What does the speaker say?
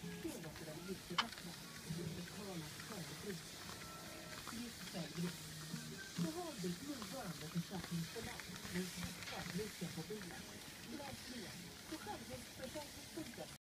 Se låter den mycket vackra. Amerikanernas förebris. Nytt förebris. Så har vi nuvarande försäkringsbolag med korta lycka på bilen. Läs mer på skärgårdsförsäkringspunkten.